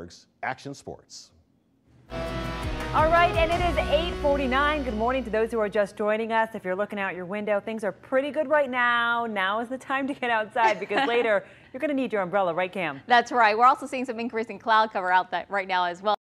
Bloomberg's Action Sports. All right, and it is 8:49. Good morning to those who are just joining us. If you're looking out your window, things are pretty good right now. Now is the time to get outside because later you're going to need your umbrella, right, Cam? That's right. We're also seeing some increasing cloud cover out right now as well.